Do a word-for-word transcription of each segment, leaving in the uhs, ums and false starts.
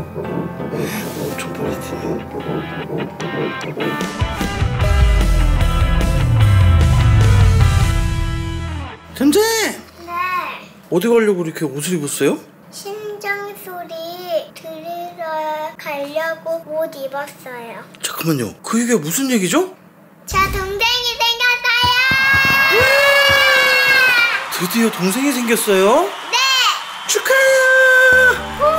엄청 빨리 뛰네. 잼잼! 네. 어디 가려고 이렇게 옷을 입었어요? 심장 소리 들으러 가려고 옷 입었어요. 잠깐만요. 그 얘기가 무슨 얘기죠? 저 동생이 생겼어요. 드디어 동생이 생겼어요? 네. 축하해요.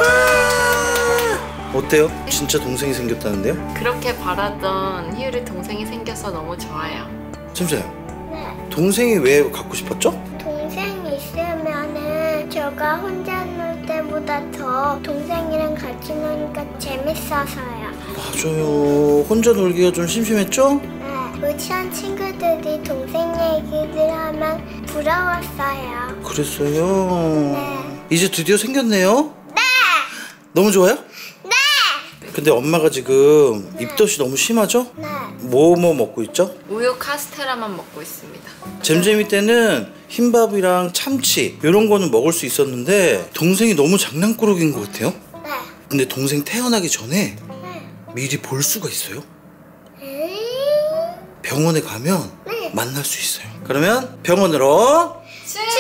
어때요? 진짜 동생이 생겼다는데요? 그렇게 바라던 희율이 동생이 생겨서 너무 좋아요. 잼잼, 네. 동생이 왜 갖고 싶었죠? 동생이 있으면은 제가 혼자 놀 때보다 더 동생이랑 같이 노니까 재밌어서요. 맞아요. 혼자 놀기가 좀 심심했죠? 네. 유치원 친구들이 동생 얘기를 하면 부러웠어요. 그랬어요? 네. 이제 드디어 생겼네요? 네. 너무 좋아요? 네. 근데 엄마가 지금 입덧이 너무 심하죠? 네. 뭐 뭐 먹고 있죠? 우유 카스테라만 먹고 있습니다. 잼잼이 때는 흰밥이랑 참치 이런 거는 먹을 수 있었는데 동생이 너무 장난꾸러기인 것 같아요. 네. 근데 동생 태어나기 전에 네. 미리 볼 수가 있어요. 에이? 병원에 가면 네. 만날 수 있어요. 그러면 병원으로. 출발!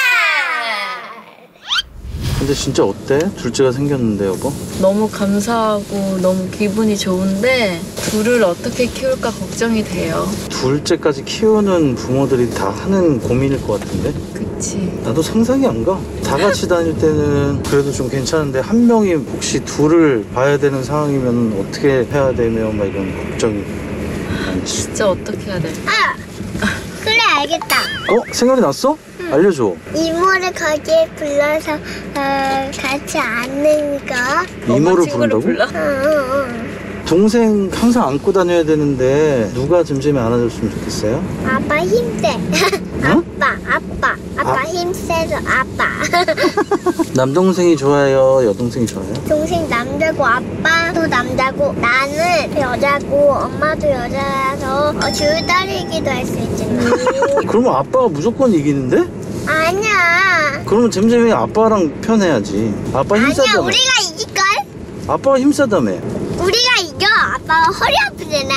근데 진짜 어때? 둘째가 생겼는데 여보? 너무 감사하고 너무 기분이 좋은데 둘을 어떻게 키울까 걱정이 돼요. 둘째까지 키우는 부모들이 다 하는 고민일 것 같은데? 그치. 나도 상상이 안 가. 다 같이 다닐 때는 그래도 좀 괜찮은데 한 명이 혹시 둘을 봐야 되는 상황이면 어떻게 해야 되며 막 이런 걱정이 많지. 진짜 어떻게 해야 될까? 아! 그래 알겠다. 어? 생각이 났어? 알려줘. 이모를 거기에 불러서 어, 같이 앉는 거. 이모를 친구를 부른다고? 불러? 어, 어, 어. 동생 항상 안고 다녀야 되는데 누가 잼잼이 안아줬으면 좋겠어요? 아빠 힘세. 아빠, 아빠, 아빠 아. 힘세서 아빠. 남동생이 좋아요? 여동생이 좋아요? 동생 남자고 아빠도 남자고 나는 여자고 엄마도 여자라서 어, 줄다리기도 할 수 있잖아. 그러면 아빠가 무조건 이기는데? 아니야. 그러면 잼잼이 아빠랑 편해야지. 아빠 아니야 힘세다며. 우리가 이길걸? 아빠가 힘세다며. 우리가 이겨. 아빠가 허리 아프잖아.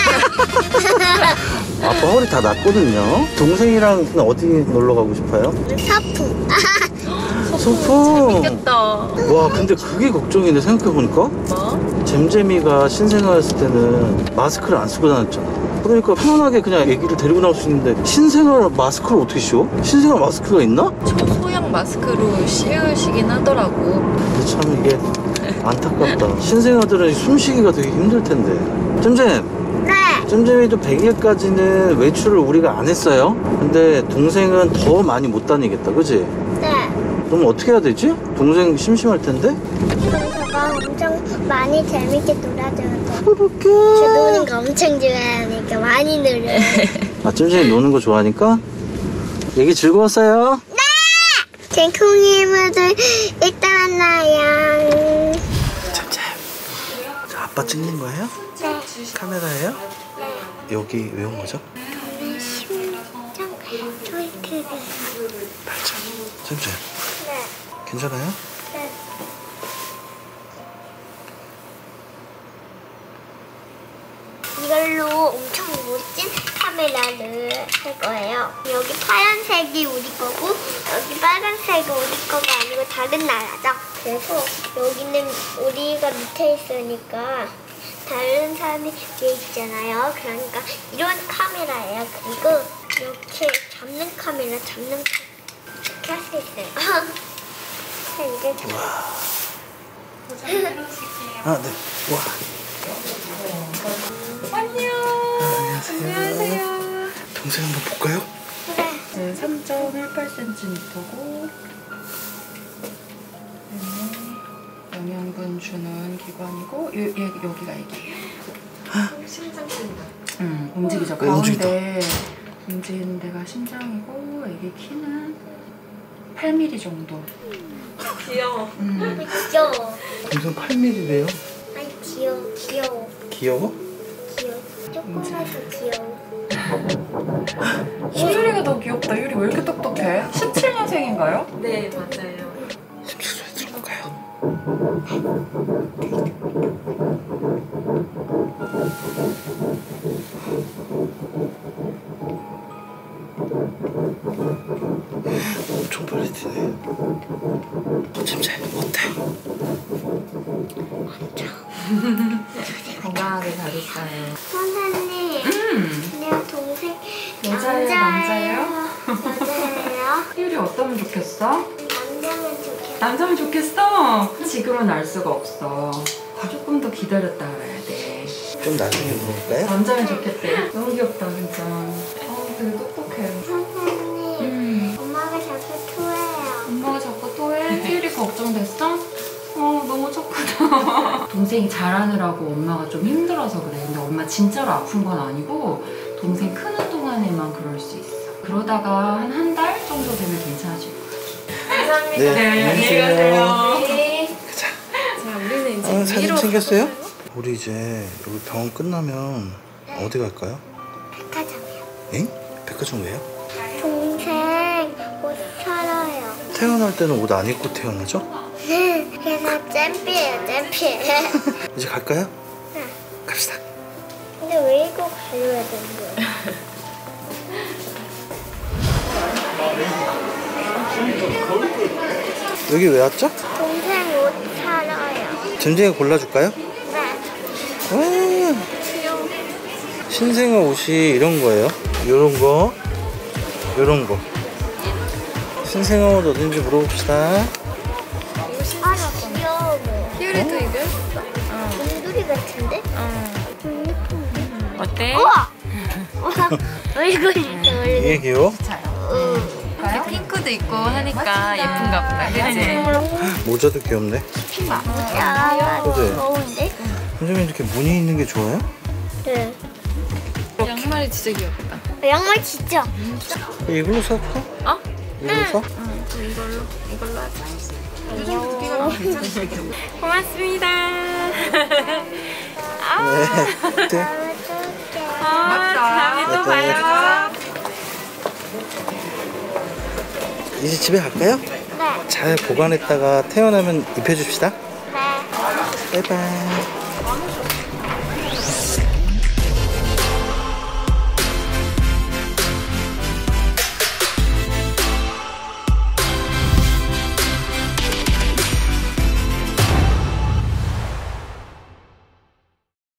아빠 허리 다 났거든요. 동생이랑 어디 놀러 가고 싶어요? 서풍. 소풍. 재밌겠다. 와 근데 그게 걱정이네 생각해보니까. 뭐? 잼잼이가 신생아였을 때는 마스크를 안 쓰고 다녔잖아. 그러니까 편안하게 그냥 애기를 데리고 나올 수 있는데 신생아 마스크를 어떻게 씌워? 신생아 마스크가 있나? 초소형 마스크로 씌우시긴 하더라고. 근데 참 이게 안타깝다. 신생아들은 숨쉬기가 되게 힘들 텐데. 잼잼! 네. 잼잼이도 백 일까지는 외출을 우리가 안 했어요. 근데 동생은 더 많이 못 다니겠다, 그지? 네. 그럼 어떻게 해야 되지? 동생 심심할 텐데? 저가 엄청 많이 재밌게 놀아줘야 돼. 그렇게. 저 노는 거 엄청 좋아하니까 많이 놀아요. 아, 잼잼이 노는 거 좋아하니까? 얘기 즐거웠어요? 네! 쟁콩이모들 이따 만나요. 잼잼. 자, 아빠 찍는 거예요? 네. 카메라예요? 여기 왜 온 거죠? 저는 심장 조이트를. 맞아. 잼잼. 네. 괜찮아요? 네. 이걸로 엄청 멋진 카메라를 할 거예요. 여기 파란색이 우리 거고 여기 빨간색이 우리 거가 아니고 다른 나라죠. 그래서 여기는 우리가 밑에 있으니까 다른 사람이 위에 있잖아요. 그러니까 이런 카메라예요. 그리고 이렇게 잡는 카메라, 잡는 카메라 이렇게 할 수 있어요. 자, 이제 잡 아, 네. 와. 안녕. 안녕하세요. 안녕하세요. 동생 한번 볼까요? 그래. 네, 삼 점 일팔 센티미터고 영양분 주는 기관이고 요, 얘, 여기가 애기예요. 심장 뛴다. 응, 움직이죠. 어, 가운데 움직인다. 움직이는 데가 심장이고 애기 키는 팔 밀리미터 정도. 귀여워. 음. 귀여워. 동생 팔 밀리미터래요? 아이 귀여워. 귀여워. 귀여워? 귀여워. 조금라도 귀여워. 유리가 더 귀엽다. 유리 왜 이렇게 똑똑해? 십칠 년생인가요? 네, 맞아요. 심장 소리 들어볼까요? 엄청 빨리 뛰네. 침대 어때? 건강하게 잘 있어요. 선생님, 음. 내 동생 여자예요, 남자예요? 여자예요? 희율이 어떠면 좋겠어? 남자면 좋겠어. 남자면 좋겠어? 지금은 알 수가 없어. 조금 더 기다렸다 알아야 돼. 좀 나중에 물어볼까요? 남자면 좋겠대. 너무 귀엽다 진짜. 어, 되게 똑똑해. 선생님, 음. 엄마가 자꾸 토해요. 엄마가 자꾸 토해? 희율이 걱정됐어? 어, 너무 착하다. 동생이 자라느라고 엄마가 좀 힘들어서 그래. 근데 엄마 진짜로 아픈 건 아니고 동생 크는 동안에만 그럴 수 있어. 그러다가 한 한 달 정도 되면 괜찮아질 거야. 감사합니다. 네, 안녕히 계세요. 네. 가자. 자, 우리는 이제 아, 사진 위로 챙겼어요? 우리 이제 여기 병원 끝나면 어디 갈까요? 백화점이요. 엥? 백화점 왜요? 동생 옷 사러요. 태어날 때는 옷 안 입고 태어나죠? 그래서 잼피예요, 잼피. 이제 갈까요? 응. 갑시다. 근데 왜 이거 가려야 되는 거야? 여기 왜 왔죠? 동생 옷 사러요. 전쟁이 골라줄까요? 네. 와, 신생아 옷이 이런 거예요. 요런 거, 요런 거. 신생아 옷 어딘지 물어봅시다. 아, 나 귀여워. 희율이도 이거? 곰돌이 같은데? 어. 좀 예쁜데? 어때? 우와! 얼굴 있어, 이게 얼굴. 귀여워? 응. 이렇게 핑크도 있고 하니까 예쁜가 보다. 그치? 모자도 귀엽네. 야, 그치? 더운데? 선생님 이렇게 무늬 있는 게 좋아요? 네. 양말이 진짜 귀엽다. 양말 진짜. 이걸로 살까? 어? 이걸로 사? 응, 이걸로 이걸로 하자. 귀여워. 고맙습니다. 네. 네. 아, 다음에 또 네. 봐요. 이제 집에 갈까요? 네. 잘 보관했다가 태어나면 입혀줍시다. 네. 바이바이.